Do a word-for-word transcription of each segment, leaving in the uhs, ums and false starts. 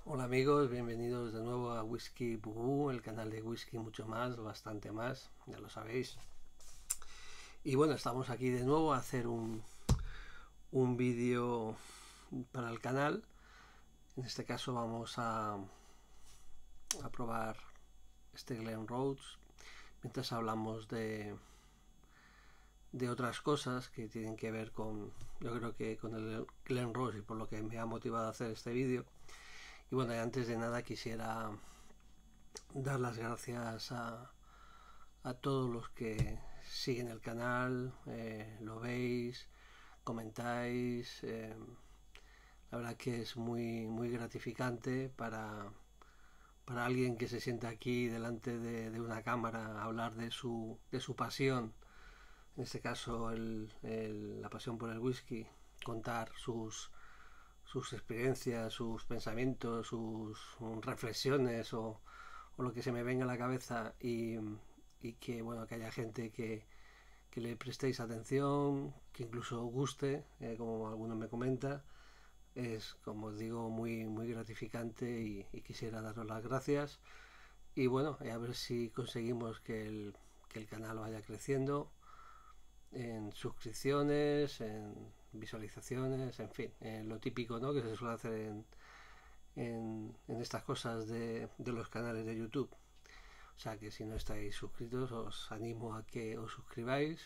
Hola amigos, bienvenidos de nuevo a Whisky Bubú, el canal de whisky mucho más, bastante más, ya lo sabéis. Y bueno, estamos aquí de nuevo a hacer un, un vídeo para el canal. En este caso vamos a, a probar este Glen Rhodes, mientras hablamos de, de otras cosas que tienen que ver con, yo creo que con el Glen Rhodes y por lo que me ha motivado a hacer este vídeo. Y bueno, antes de nada quisiera dar las gracias a, a todos los que siguen el canal, eh, lo veis, comentáis. Eh, la verdad que es muy, muy gratificante para, para alguien que se sienta aquí delante de, de una cámara a hablar de su, de su pasión, en este caso el, el, la pasión por el whisky, contar sus, sus experiencias, sus pensamientos, sus reflexiones o, o lo que se me venga a la cabeza y, y que bueno, que haya gente que, que le prestéis atención, que incluso os guste, eh, como alguno me comenta, es, como os digo, muy, muy gratificante y, y quisiera daros las gracias. Y bueno, a ver si conseguimos que el, que el canal vaya creciendo en suscripciones, en visualizaciones, en fin, en lo típico, ¿no?, que se suele hacer en, en, en estas cosas de, de los canales de YouTube. O sea que si no estáis suscritos os animo a que os suscribáis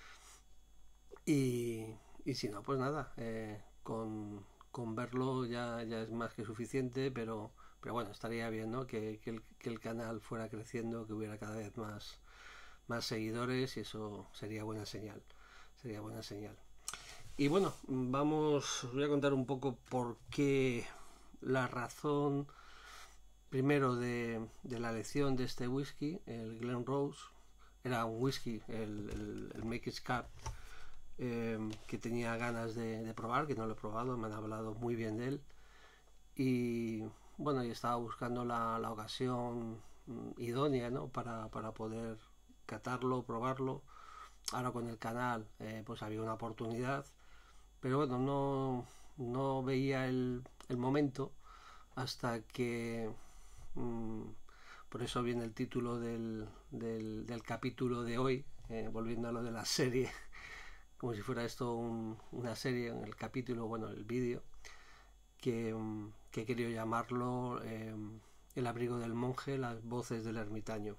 y, y si no, pues nada, eh, con, con verlo ya, ya es más que suficiente, pero, pero bueno, estaría bien, ¿no?, que, que, el, que el canal fuera creciendo, que hubiera cada vez más, más seguidores y eso sería buena señal, sería buena señal. Y bueno, vamos, os voy a contar un poco por qué, la razón primero de, de la elección de este whisky, el Glen Rhodes. Era un whisky, el, el, el Make It Scar, eh, que tenía ganas de, de probar, que no lo he probado, me han hablado muy bien de él. Y bueno, y estaba buscando la, la ocasión idónea, ¿no?, para, para poder catarlo, probarlo. Ahora con el canal eh, pues había una oportunidad, pero bueno, no, no veía el, el momento hasta que mmm, por eso viene el título del, del, del capítulo de hoy, eh, volviendo a lo de la serie, como si fuera esto un, una serie, en el capítulo, bueno, el vídeo, que, que he querido llamarlo eh, El abrigo del monje, las voces del ermitaño.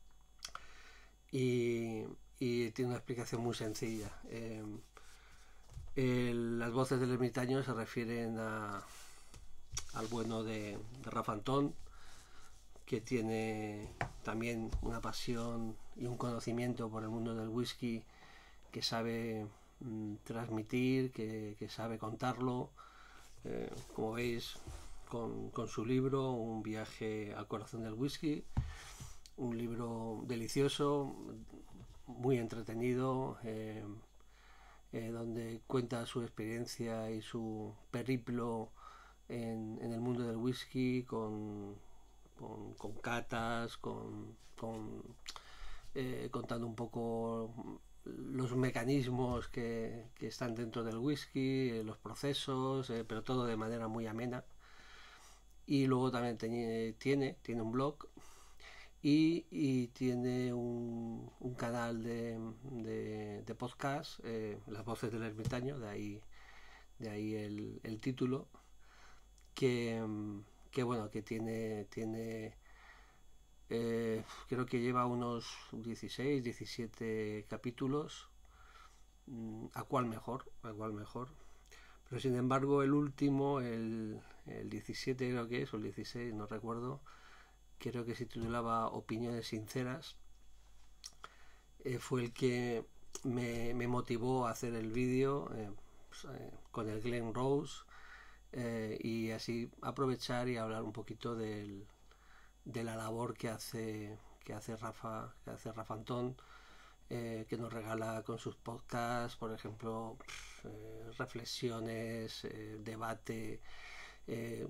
Y, y tiene una explicación muy sencilla. Eh, el, las voces del ermitaño se refieren a, al bueno de, de Rafa Antón, que tiene también una pasión y un conocimiento por el mundo del whisky que sabe mmm, transmitir, que, que, sabe contarlo, eh, como veis con, con su libro Un viaje al corazón del whisky, un libro delicioso, muy entretenido, eh, eh, donde cuenta su experiencia y su periplo en, en el mundo del whisky con, con, con catas, con, con eh, contando un poco los mecanismos que, que están dentro del whisky, eh, los procesos, eh, pero todo de manera muy amena. Y luego también tiene, tiene, tiene un blog y, y tiene un, un canal de, de, de podcast, eh, Las voces del ermitaño, de ahí, de ahí el, el título, que, que bueno, que tiene, tiene eh, creo que lleva unos dieciséis, diecisiete capítulos, a cuál mejor, a cuál mejor. Pero sin embargo el último, el, el diecisiete creo que es, o el dieciséis, no recuerdo, creo que se titulaba Opiniones Sinceras, eh, fue el que me, me, motivó a hacer el vídeo eh, pues, eh, con el Glen Rhodes, eh, y así aprovechar y hablar un poquito del, de la labor que hace, que hace Rafa, que hace Rafa Antón, eh, que nos regala con sus podcasts, por ejemplo, eh, reflexiones, eh, debate, eh,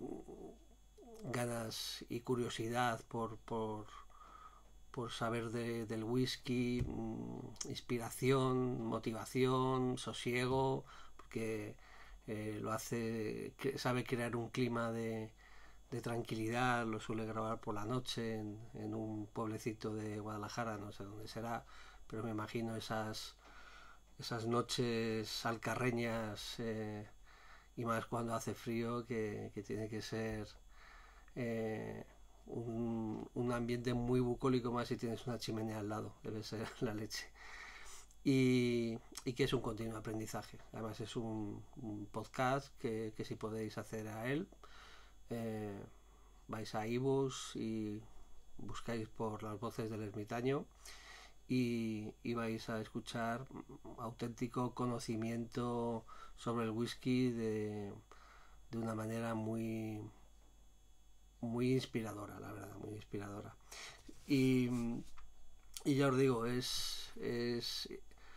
ganas y curiosidad por, por, por saber de, del whisky, mmm, inspiración, motivación, sosiego, porque eh, lo hace, sabe crear un clima de, de tranquilidad, lo suele grabar por la noche en, en un pueblecito de Guadalajara, no sé dónde será, pero me imagino esas, esas noches alcarreñas, eh, y más cuando hace frío, que, que tiene que ser eh, un, un ambiente muy bucólico, más si tienes una chimenea al lado, debe ser la leche. Y, y que es un continuo aprendizaje. Además es un, un podcast que, que si podéis hacer a él, eh, vais a iVoox y buscáis por las voces del ermitaño y, y vais a escuchar auténtico conocimiento sobre el whisky de, de una manera muy muy inspiradora, la verdad, muy inspiradora. Y, y ya os digo, es, es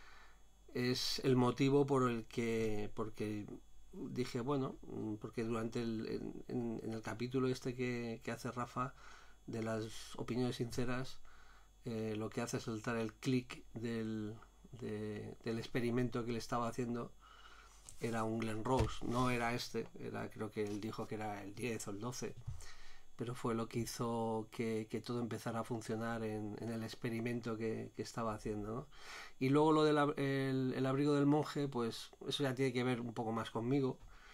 es el motivo por el que porque dije, bueno, porque durante el en, en el capítulo este que, que hace Rafa de las opiniones sinceras, eh, lo que hace es soltar el clic del, de, del experimento que le estaba haciendo. Era un Glen Rose, no era este, era, creo que él dijo que era el diez o el doce, pero fue lo que hizo que, que todo empezara a funcionar en, en el experimento que, que estaba haciendo, ¿no? Y luego lo del el, el abrigo del monje, pues eso ya tiene que ver un poco más conmigo.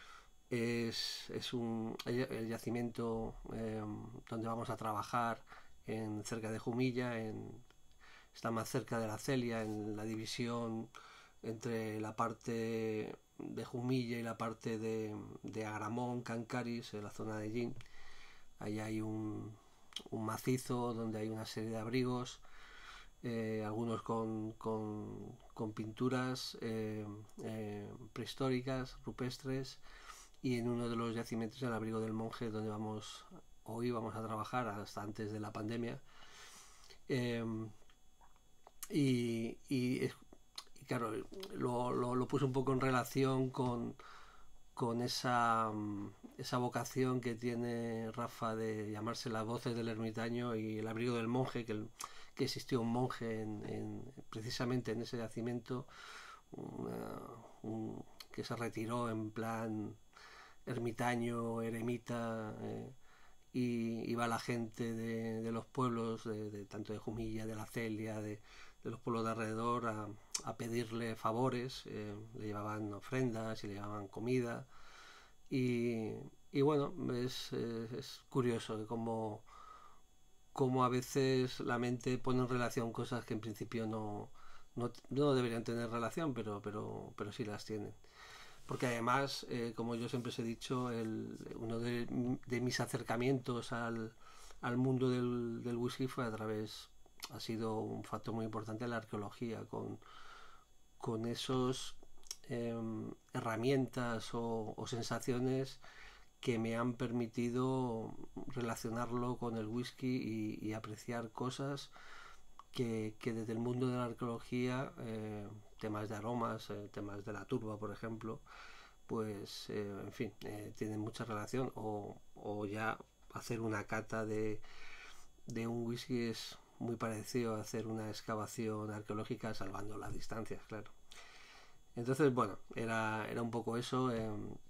Es, es un el yacimiento, eh, donde vamos a trabajar en cerca de Jumilla, en, está más cerca de la Celia, en la división entre la parte de Jumilla y la parte de, de Agramón, Cancaris, en la zona de Gin. Ahí hay un, un macizo donde hay una serie de abrigos, eh, algunos con, con, con pinturas eh, eh, prehistóricas, rupestres, y en uno de los yacimientos, el abrigo del monje, donde vamos hoy vamos a trabajar hasta antes de la pandemia. Eh, y, y, y, claro, lo, lo, lo puse un poco en relación con, con esa, esa vocación que tiene Rafa de llamarse Las voces del ermitaño y el abrigo del monje, que, el, que existió un monje en, en, precisamente en ese yacimiento, una, un, que se retiró en plan ermitaño, eremita, eh, y iba la gente de, de los pueblos, de, de, tanto de Jumilla, de la Celia, de, de los pueblos de alrededor, a, a pedirle favores, eh, le llevaban ofrendas y le llevaban comida. Y, y bueno, es, es, es curioso cómo, cómo a veces la mente pone en relación cosas que en principio no, no, no deberían tener relación, pero, pero, pero sí las tienen. Porque además, eh, como yo siempre os he dicho, el, uno de, de mis acercamientos al, al mundo del, del whisky fue a través, ha sido un factor muy importante la arqueología, con, con esos eh, herramientas o, o sensaciones que me han permitido relacionarlo con el whisky y, y apreciar cosas que, que desde el mundo de la arqueología, eh, temas de aromas, eh, temas de la turba, por ejemplo, pues, eh, en fin, eh, tienen mucha relación. O, o ya hacer una cata de, de un whisky es muy parecido a hacer una excavación arqueológica, salvando las distancias, claro. Entonces, bueno, era, era un poco eso, eh,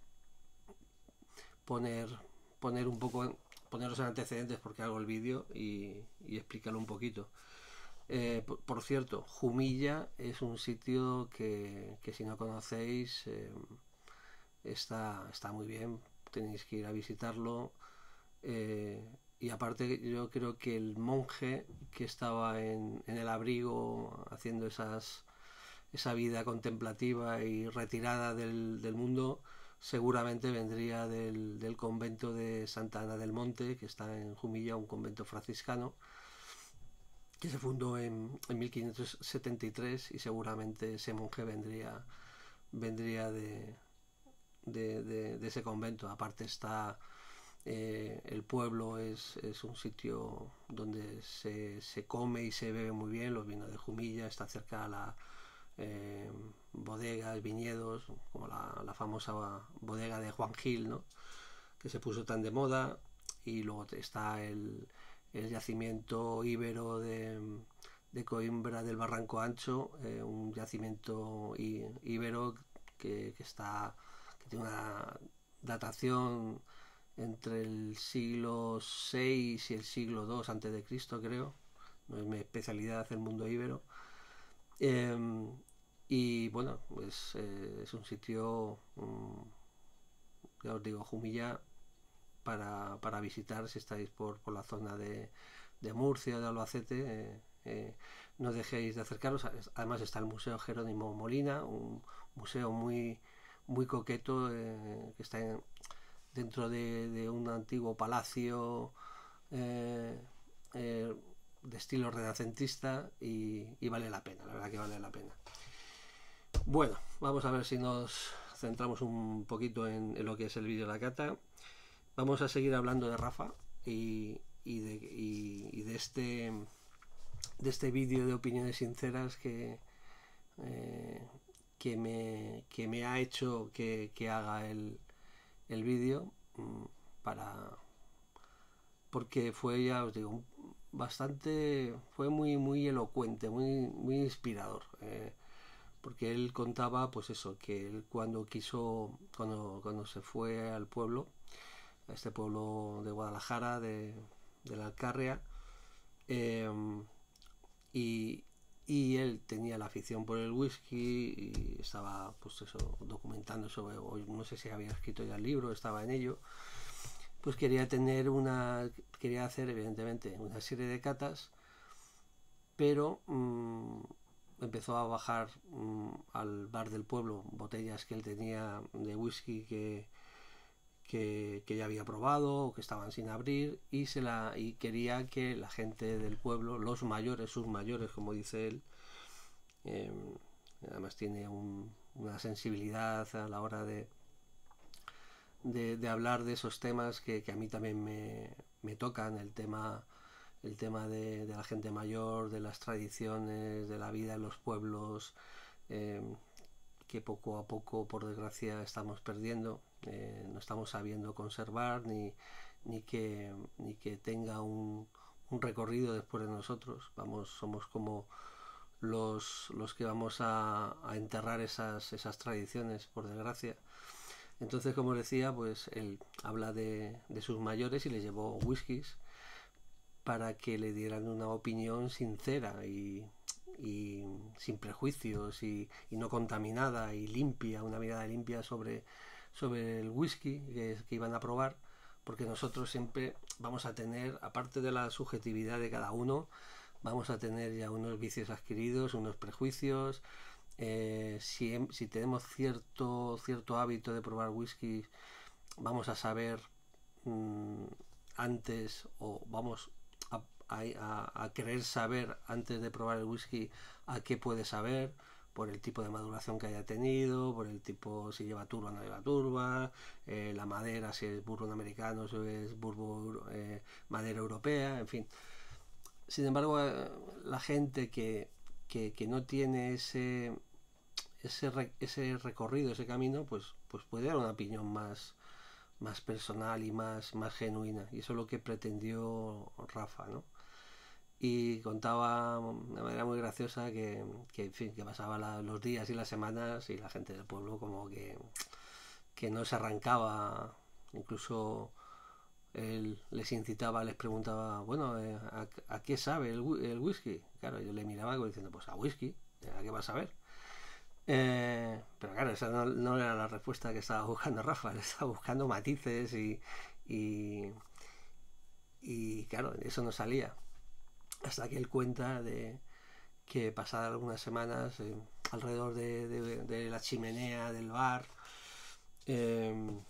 poner, poner un poco, poneros en antecedentes porque hago el vídeo y, y explicarlo un poquito. Eh, por, por cierto, Jumilla es un sitio que, que si no conocéis, eh, está, está muy bien, tenéis que ir a visitarlo. Eh, y aparte yo creo que el monje que estaba en, en el abrigo haciendo esas, esa vida contemplativa y retirada del, del mundo, seguramente vendría del, del convento de Santa Ana del Monte, que está en Jumilla, un convento franciscano que se fundó en, en mil quinientos setenta y tres, y seguramente ese monje vendría vendría de, de, de, de ese convento. Aparte está, eh, el pueblo es, es un sitio donde se, se come y se bebe muy bien, los vinos de Jumilla, está cerca a la eh, bodegas, viñedos, como la, la famosa bodega de Juan Gil, ¿no?, que se puso tan de moda. Y luego está el, el yacimiento íbero de, de Coimbra del Barranco Ancho, eh, un yacimiento íbero que, que está que tiene una datación entre el siglo seis y el siglo dos antes de Cristo, creo. No es mi especialidad el mundo íbero. Eh, y bueno, pues eh, es un sitio, um, ya os digo, Jumilla, para, para visitar si estáis por, por la zona de, de Murcia, de Albacete. Eh, eh, no dejéis de acercaros. Además está el Museo Jerónimo Molina, un museo muy, muy coqueto, eh, que está en, dentro de, de un antiguo palacio eh, eh, de estilo renacentista, y, y vale la pena, la verdad que vale la pena. Bueno, vamos a ver si nos centramos un poquito en, en lo que es el vídeo de la cata. Vamos a seguir hablando de Rafa y, y, de, y, y de este de este vídeo de opiniones sinceras que eh, que me que me ha hecho que, que haga el, el vídeo, para porque fue, ya os digo, bastante, fue muy muy elocuente, muy muy inspirador, eh, porque él contaba, pues eso, que él cuando quiso, cuando cuando se fue al pueblo, a este pueblo de Guadalajara, de, de la Alcarria, eh, y, y él tenía la afición por el whisky y estaba, pues eso, documentando sobre, o no sé si había escrito ya el libro, estaba en ello. Pues quería tener una, quería hacer evidentemente una serie de catas, pero mmm, empezó a bajar mmm, al bar del pueblo botellas que él tenía de whisky que, que, que ya había probado o que estaban sin abrir, y, se la, y quería que la gente del pueblo, los mayores, sus mayores, como dice él, eh, además tiene un, una sensibilidad a la hora de, de, de hablar de esos temas que, que a mí también me, me tocan, el tema, el tema de, de la gente mayor, de las tradiciones, de la vida en los pueblos, eh, que poco a poco, por desgracia, estamos perdiendo, eh, no estamos sabiendo conservar, ni, ni, que, ni que tenga un, un recorrido después de nosotros. Vamos, somos como los, los que vamos a, a enterrar esas, esas tradiciones, por desgracia. Entonces, como decía, pues él habla de, de sus mayores y les llevó whiskies para que le dieran una opinión sincera y, y sin prejuicios, y, y no contaminada, y limpia, una mirada limpia sobre, sobre el whisky que, que iban a probar, porque nosotros siempre vamos a tener, aparte de la subjetividad de cada uno, vamos a tener ya unos vicios adquiridos, unos prejuicios. Eh, si, si tenemos cierto, cierto hábito de probar whisky, vamos a saber mmm, antes, o vamos a, a, a querer saber antes de probar el whisky a qué puede saber, por el tipo de maduración que haya tenido, por el tipo, si lleva turba o no lleva turba, eh, la madera, si es bourbon americano, si es bourbon, eh, madera europea, en fin. Sin embargo, eh, la gente que, que, que no tiene ese, ese, re, ese recorrido, ese camino, pues, pues puede dar una opinión más, más personal y más, más genuina. Y eso es lo que pretendió Rafa, ¿no? Y contaba de manera muy graciosa que, que, en fin, que pasaba la, los días y las semanas y la gente del pueblo como que, que no se arrancaba. Incluso él les incitaba, les preguntaba, bueno, eh, ¿a, ¿a qué sabe el, el whisky? Claro, yo le miraba como diciendo, pues a whisky, ¿a qué va a saber? Eh, pero claro, esa no, no era la respuesta que estaba buscando Rafa, le estaba buscando matices y, y, y claro, eso no salía. Hasta que él cuenta de que pasadas algunas semanas, eh, alrededor de, de, de la chimenea del bar, eh,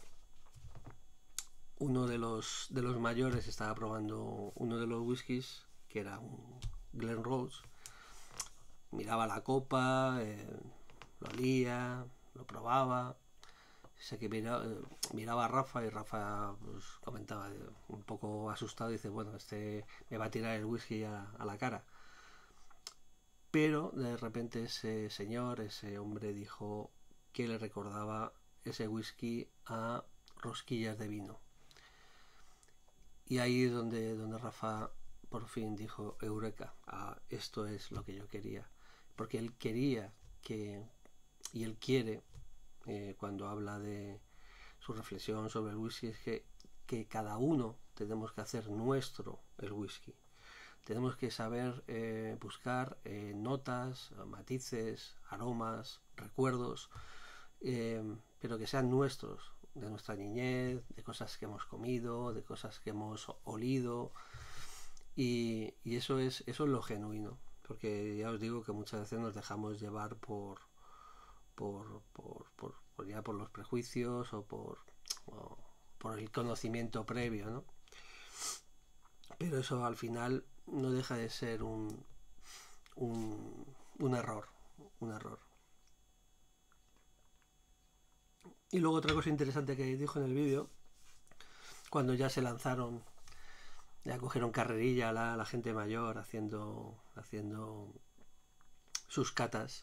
uno de los, de los mayores estaba probando uno de los whiskies, que era un Glen Rose. Miraba la copa, eh, lo olía, lo probaba. O sea que miraba, miraba a Rafa, y Rafa pues, comentaba un poco asustado, y dice, bueno, este me va a tirar el whisky a, a la cara. Pero de repente ese señor, ese hombre, dijo que le recordaba ese whisky a rosquillas de vino. Y ahí es donde, donde Rafa por fin dijo, eureka, ah, esto es lo que yo quería. Porque él quería que, y él quiere, eh, cuando habla de su reflexión sobre el whisky, es que que cada uno tenemos que hacer nuestro el whisky. Tenemos que saber eh, buscar eh, notas, matices, aromas, recuerdos, eh, pero que sean nuestros, de nuestra niñez, de cosas que hemos comido, de cosas que hemos olido, y, y eso es eso es lo genuino, porque ya os digo que muchas veces nos dejamos llevar por por, por, por, por ya por los prejuicios o por, o por el conocimiento previo, ¿no? Pero eso al final no deja de ser un, un, un error, un error. Y luego otra cosa interesante que dijo en el vídeo, cuando ya se lanzaron, ya cogieron carrerilla la, la gente mayor haciendo, haciendo sus catas,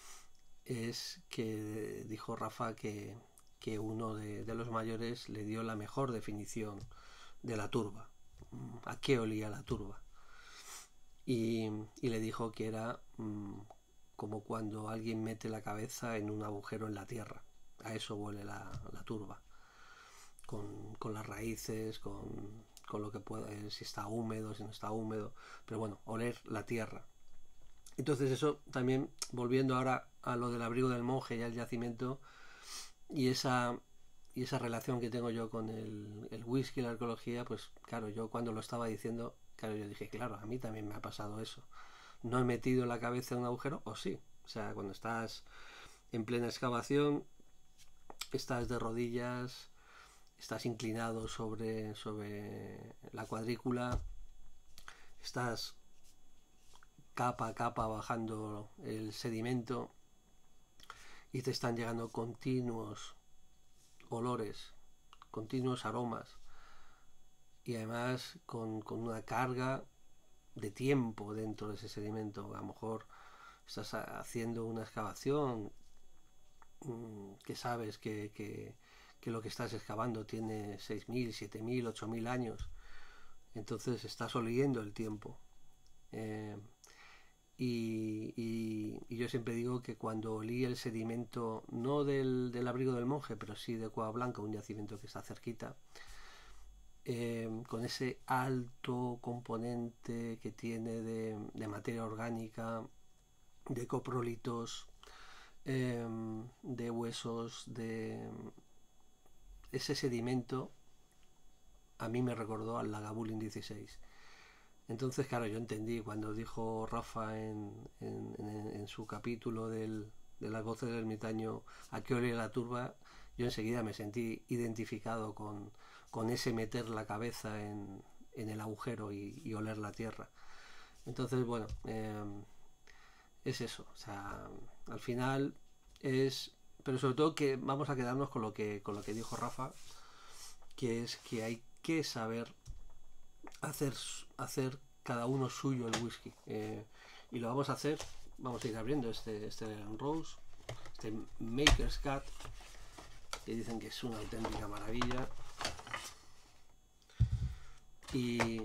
es que dijo Rafa que, que uno de, de los mayores le dio la mejor definición de la turba. ¿A qué olía la turba? Y, y le dijo que era mmm, como cuando alguien mete la cabeza en un agujero en la tierra. A eso huele la, la turba. Con, con las raíces, con, con lo que puede, si está húmedo, si no está húmedo. Pero bueno, oler la tierra. Entonces eso también, volviendo ahora a lo del abrigo del monje y al yacimiento, y esa, y esa relación que tengo yo con el, el whisky y la arqueología, pues claro, yo cuando lo estaba diciendo, claro, yo dije, claro, a mí también me ha pasado eso. No he metido la cabeza en un agujero, o sí. O sea, cuando estás en plena excavación, estás de rodillas, estás inclinado sobre, sobre la cuadrícula, estás capa a capa bajando el sedimento y te están llegando continuos olores, continuos aromas, y además con, con una carga de tiempo dentro de ese sedimento. A lo mejor estás haciendo una excavación mmm, que sabes que, que, que lo que estás excavando tiene seis mil, siete mil, ocho mil años, entonces estás oliendo el tiempo. Eh, y, y, y yo siempre digo que cuando olí el sedimento, no del, del abrigo del monje, pero sí de Cueva Blanca, un yacimiento que está cerquita, eh, con ese alto componente que tiene de, de materia orgánica, de coprolitos, eh, de huesos, de ese sedimento, a mí me recordó al Lagavulin dieciséis. Entonces, claro, yo entendí cuando dijo Rafa en, en, en, en su capítulo del, de las voces del ermitaño, ¿a qué olía la turba? Yo enseguida me sentí identificado con, con ese meter la cabeza en, en el agujero y, y oler la tierra. Entonces, bueno, eh, es eso. O sea, al final es... Pero sobre todo que vamos a quedarnos con lo que, con lo que dijo Rafa, que es que hay que saber hacer, hacer cada uno suyo el whisky. Eh, y lo vamos a hacer, vamos a ir abriendo este, este Rose, este Maker's Cut, que dicen que es una auténtica maravilla. Y,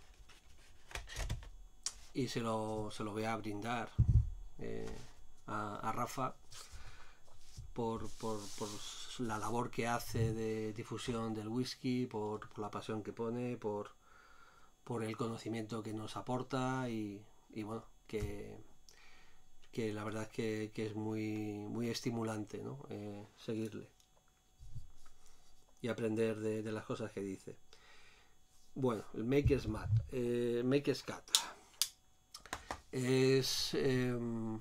y se, lo, se lo voy a brindar eh, a, a Rafa por, por, por la labor que hace de difusión del whisky, por, por la pasión que pone, por, por el conocimiento que nos aporta y, y bueno, que, que la verdad es que, que es muy, muy estimulante, ¿no? eh, seguirle y aprender de, de las cosas que dice. Bueno, el Maker's Mat, eh, Maker's Cut es eh,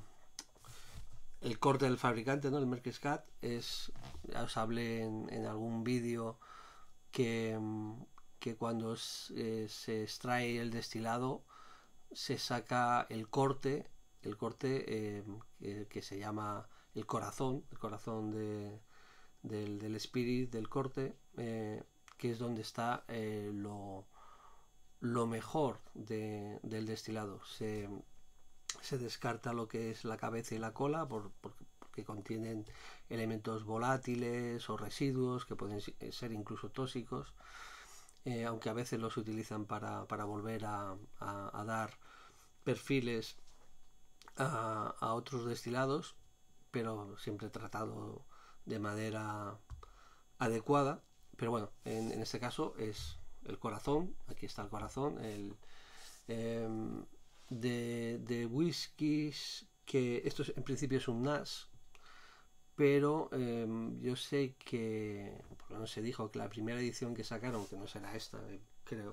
el corte del fabricante, ¿no? El Maker's Cut es, ya os hablé en, en algún vídeo que, que cuando eh, se extrae el destilado se saca el corte, el corte eh, que, que se llama el corazón, el corazón de, del, del spirit del corte, eh, que es donde está eh, lo, lo mejor de, del destilado. Se, se descarta lo que es la cabeza y la cola por, por, porque contienen elementos volátiles o residuos que pueden ser incluso tóxicos, eh, aunque a veces los utilizan para, para volver a, a, a dar perfiles a, a otros destilados, pero siempre tratado de manera adecuada. pero bueno, en, en este caso es el corazón, aquí está el corazón, el, eh, de, de whiskies, que esto es, en principio es un Nash, pero eh, yo sé que, por lo menos se dijo que la primera edición que sacaron, que no será esta, eh, creo,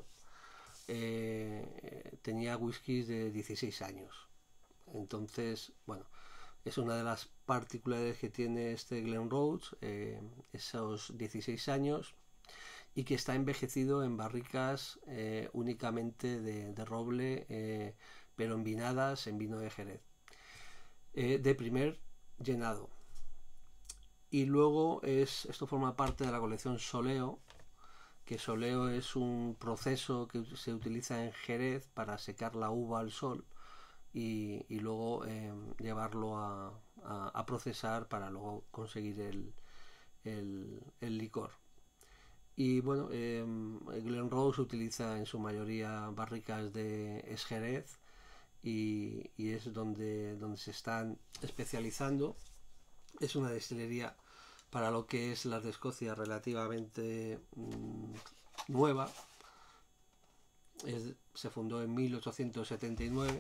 eh, tenía whiskies de dieciséis años. Entonces, bueno, es una de las particularidades que tiene este Glenrothes, eh, esos dieciséis años, y que está envejecido en barricas eh, únicamente de, de roble, eh, pero envinadas en vino de Jerez, eh, de primer llenado. Y luego es, esto forma parte de la colección Soleo, que Soleo es un proceso que se utiliza en Jerez para secar la uva al sol y, y luego eh, llevarlo a, a, a procesar para luego conseguir el, el, el licor. Y bueno, eh, Glenrothes utiliza en su mayoría barricas de Jerez y, y es donde, donde se están especializando. Es una destilería, para lo que es la de Escocia, relativamente mmm, nueva. Es, se fundó en mil ochocientos setenta y nueve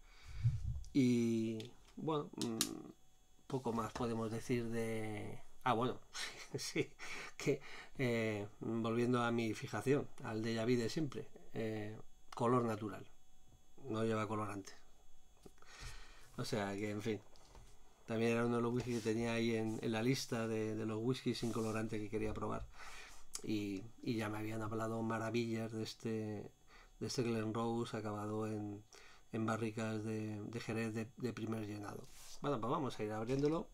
y bueno, mmm, poco más podemos decir de... Ah, bueno, sí, que eh, volviendo a mi fijación, al de Yaví de siempre, eh, color natural, no lleva colorante. O sea que, en fin, también era uno de los whiskies que tenía ahí en, en la lista de, de los whiskies sin colorante que quería probar. Y, y ya me habían hablado maravillas de este, de este Glenrothes acabado en, en barricas de, de Jerez de, de primer llenado. Bueno, pues vamos a ir abriéndolo.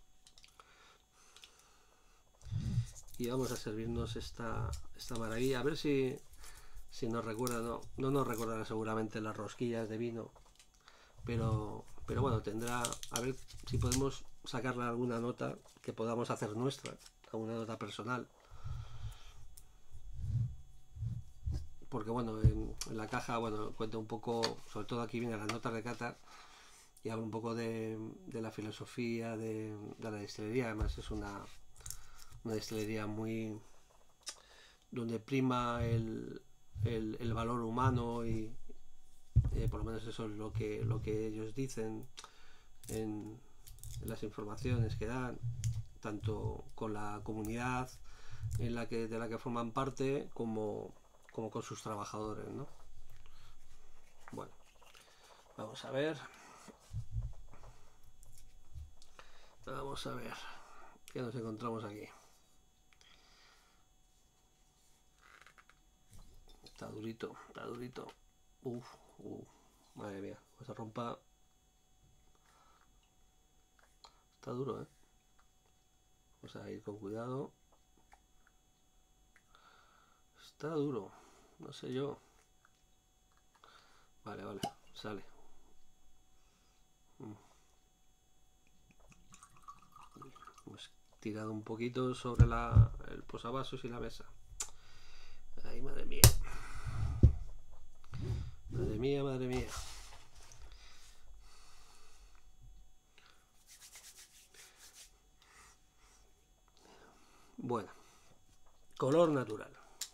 Y vamos a servirnos esta, esta maravilla. A ver si, si nos recuerda, no, no nos recordará seguramente las rosquillas de vino. Pero, pero bueno, tendrá, a ver si podemos sacarle alguna nota que podamos hacer nuestra, alguna nota personal. Porque bueno, en, en la caja, bueno, cuenta un poco, sobre todo aquí vienen las notas de cata y habla un poco de, de la filosofía de, de la destilería. Además es una, una destilería muy donde prima el, el, el valor humano y eh, por lo menos eso es lo que, lo que ellos dicen en, en las informaciones que dan, tanto con la comunidad en la que, de la que forman parte como, como con sus trabajadores, ¿no? Bueno, vamos a ver. Vamos a ver qué nos encontramos aquí. Está durito, está durito. Uf, uf, madre mía, pues se rompa. Está duro, ¿eh? Vamos a ir con cuidado. Está duro, no sé yo. Vale, vale, sale. Hemos tirado un poquito sobre la, el posavasos y la mesa. Ay, madre mía. Madre mía, madre mía. Bueno, color natural.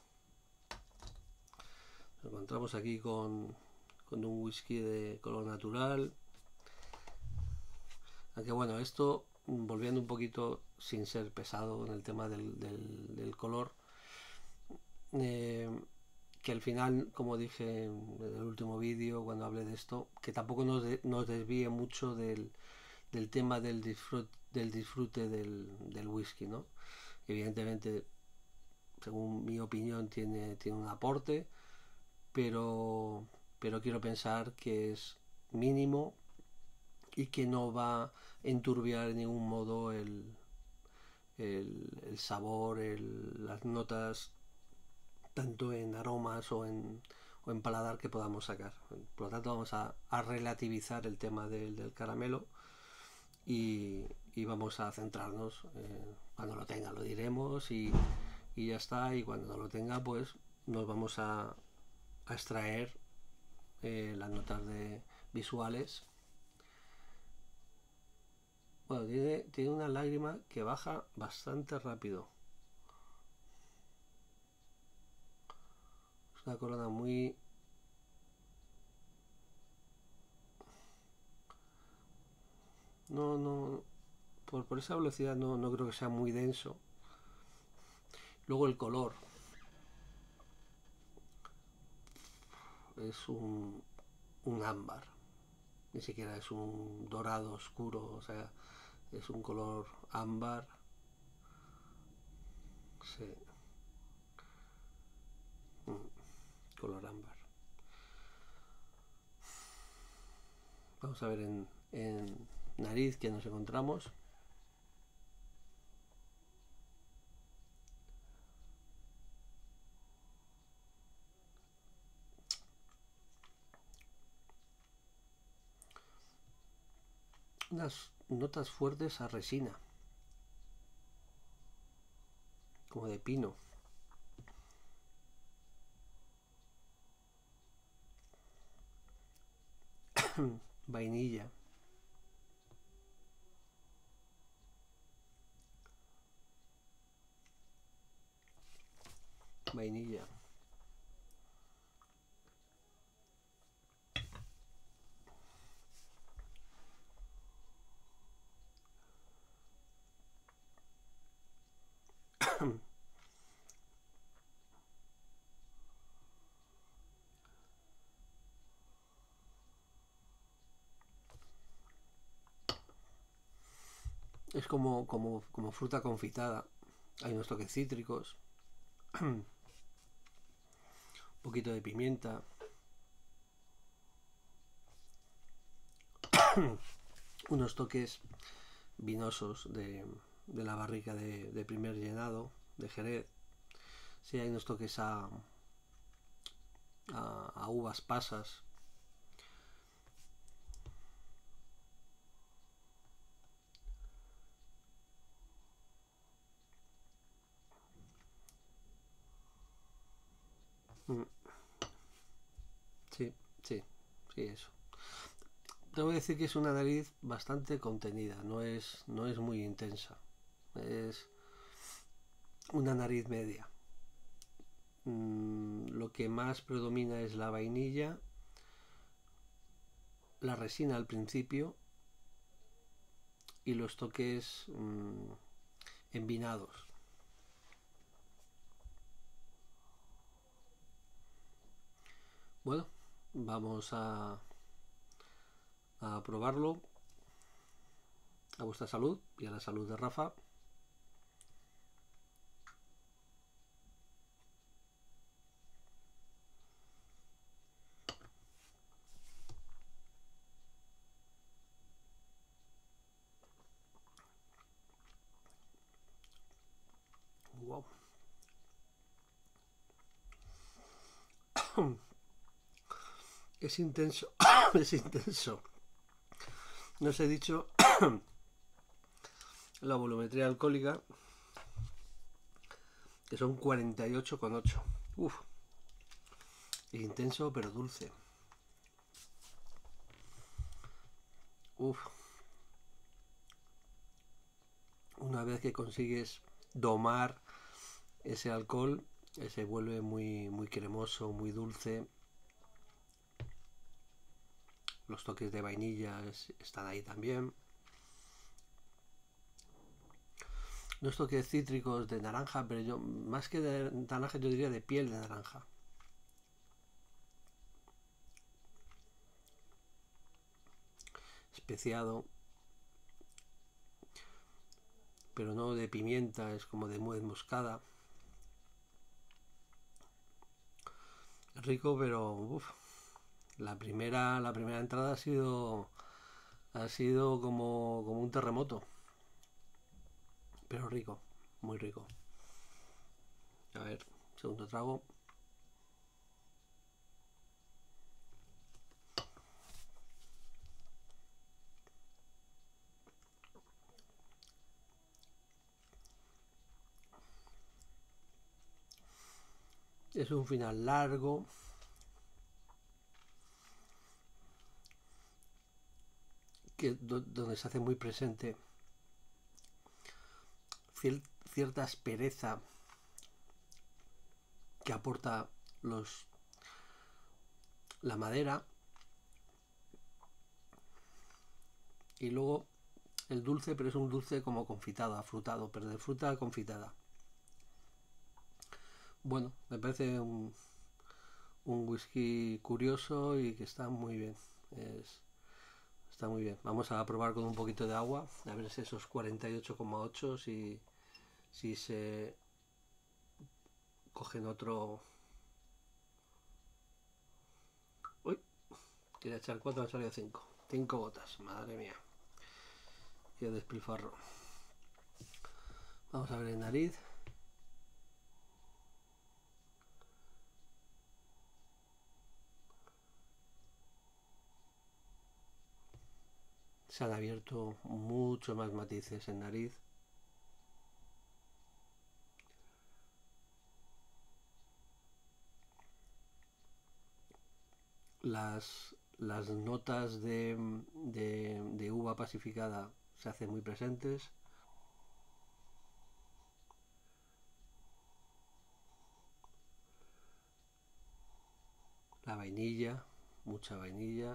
Nos encontramos aquí con, con un whisky de color natural. Aunque bueno, esto, volviendo un poquito, sin ser pesado en el tema del, del, del color, eh, que al final, como dije en el último vídeo cuando hablé de esto, que tampoco nos, de, nos desvíe mucho del, del tema del disfrute, del, disfrute del, del whisky, ¿no? Evidentemente, según mi opinión, tiene, tiene un aporte, pero, pero quiero pensar que es mínimo y que no va a enturbiar de ningún modo el, el, el sabor, el, las notas, tanto en aromas o en, o en paladar que podamos sacar. Por lo tanto, vamos a, a relativizar el tema del, del caramelo y, y vamos a centrarnos. Eh, cuando lo tenga lo diremos y, y ya está. Y cuando no lo tenga, pues nos vamos a, a extraer eh, las notas de visuales. Bueno, tiene, tiene una lágrima que baja bastante rápido. una corona muy... No, no, por, por esa velocidad no, no creo que sea muy denso. Luego el color. Es un, un ámbar. Ni siquiera es un dorado oscuro, o sea, es un color ámbar. Sí. Mm, color ámbar. Vamos a ver en, en nariz que nos encontramos. Unas notas fuertes a resina, como de pino. Vainilla. Vainilla. Es como, como, como fruta confitada. Hay unos toques cítricos. Un poquito de pimienta. Unos toques vinosos de, de la barrica de, de primer llenado de Jerez. Sí, hay unos toques a, a, a uvas pasas. Mm, sí, sí, sí, eso. Tengo que decir que es una nariz bastante contenida, no es, no es muy intensa. Es una nariz media. Mm, lo que más predomina es la vainilla, la resina al principio y los toques mmm, envinados. Bueno, vamos a, a probarlo. A vuestra salud y a la salud de Rafa. Wow. Es intenso. Es intenso. No os he dicho la volumetría alcohólica, que son cuarenta y ocho coma ocho. Uf. Intenso pero dulce. Uf. Una vez que consigues domar ese alcohol, se vuelve muy, muy cremoso, muy dulce. Los toques de vainilla están ahí también. Los toques cítricos de naranja, pero yo, más que de naranja, yo diría de piel de naranja. Especiado, pero no de pimienta, es como de nuez moscada. Rico, pero uf, la primera, la primera entrada ha sido, ha sido como, como un terremoto, pero rico, muy rico. A ver, segundo trago. Es un final largo. Que, donde se hace muy presente cierta aspereza que aporta los la madera y luego el dulce, pero es un dulce como confitado, afrutado, pero de fruta confitada. Bueno, me parece un, un whisky curioso y que está muy bien. Es, está muy bien. Vamos a probar con un poquito de agua, a ver si esos cuarenta y ocho coma ocho si, si se cogen otro. Uy, quería echar cuatro, han salido cinco. Cinco gotas, madre mía. Qué despilfarro. Vamos a ver el nariz. Se han abierto mucho más matices en nariz. Las, las notas de, de, de uva pacificada se hacen muy presentes. La vainilla, mucha vainilla.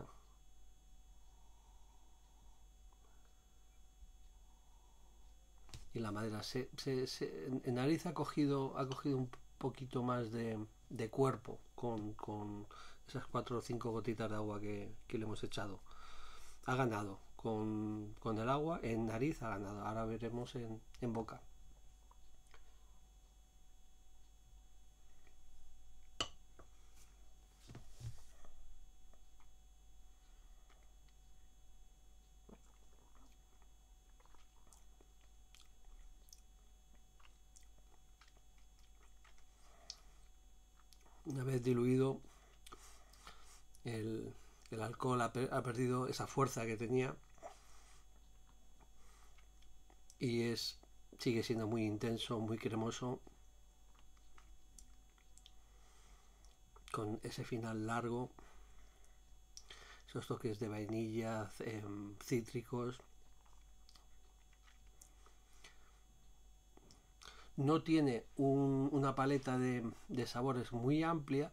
Y la madera se, se, se, en nariz ha cogido, ha cogido un poquito más de, de cuerpo con, con esas cuatro o cinco gotitas de agua que, que le hemos echado. Ha ganado con, con el agua, en nariz ha ganado. Ahora veremos en, en boca. Una vez diluido, el, el alcohol ha, per, ha perdido esa fuerza que tenía y es, sigue siendo muy intenso, muy cremoso, con ese final largo, esos toques de vainilla, eh, cítricos. No tiene un, una paleta de, de sabores muy amplia,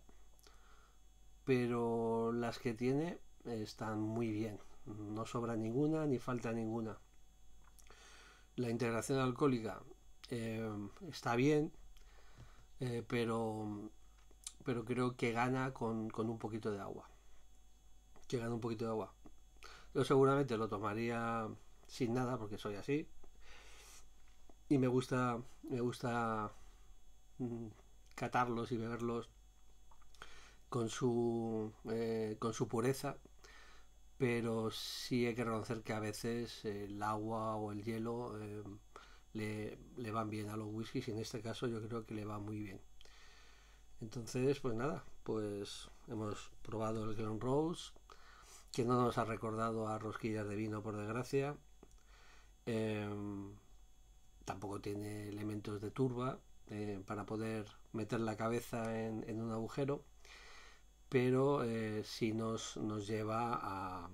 pero las que tiene están muy bien. No sobra ninguna ni falta ninguna. La integración alcohólica eh, está bien, eh, pero, pero creo que gana con, con un poquito de agua. Que gana un poquito de agua. Yo seguramente lo tomaría sin nada porque soy así. Y me gusta, me gusta mmm, catarlos y beberlos con su, eh, con su pureza, pero sí hay que reconocer que a veces el agua o el hielo eh, le, le van bien a los whiskies y en este caso yo creo que le va muy bien. Entonces, pues nada, pues hemos probado el Glen Rose, que no nos ha recordado a rosquillas de vino, por desgracia. Eh, tampoco tiene elementos de turba eh, para poder meter la cabeza en, en un agujero, pero eh, sí nos, nos lleva a,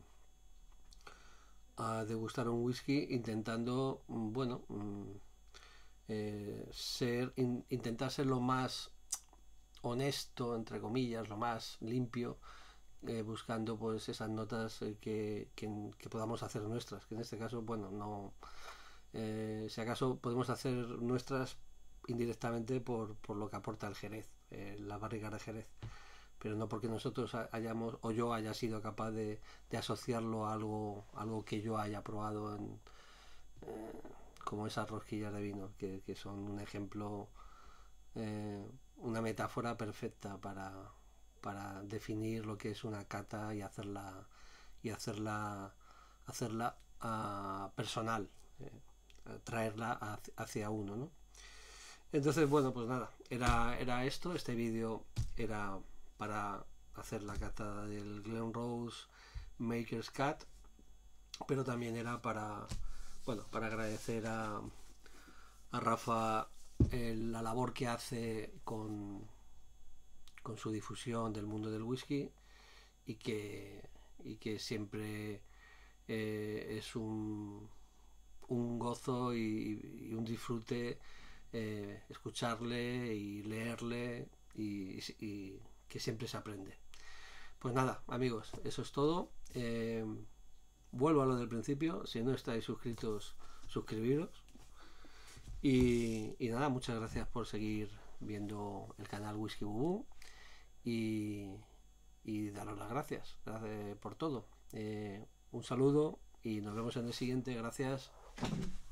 a degustar un whisky intentando, bueno, eh, ser, in, intentar ser lo más honesto, entre comillas, lo más limpio, eh, buscando pues esas notas eh, que, que, que podamos hacer nuestras, que en este caso, bueno, no, eh, si acaso podemos hacer nuestras indirectamente por, por lo que aporta el Jerez, eh, la barriga de Jerez, pero no porque nosotros hayamos o yo haya sido capaz de, de asociarlo a algo, algo que yo haya probado en, eh, como esas rosquillas de vino, que, que son un ejemplo, eh, una metáfora perfecta para, para definir lo que es una cata y hacerla y hacerla hacerla uh, personal, eh, traerla hacia uno, ¿no? Entonces, bueno, pues nada, era, era esto, este vídeo era para hacer la cata del Glen Rose Maker's Cat, pero también era para, bueno, para agradecer a, a Rafa eh, la labor que hace con, con su difusión del mundo del whisky y que, y que siempre eh, es un, un gozo y, y un disfrute eh, escucharle y leerle y, y que siempre se aprende. Pues nada, amigos, eso es todo. Eh, vuelvo a lo del principio. Si no estáis suscritos, suscribiros. Y, y nada, muchas gracias por seguir viendo el canal Whisky Bubú. Y, y daros las gracias, gracias por todo. Eh, un saludo y nos vemos en el siguiente. Gracias.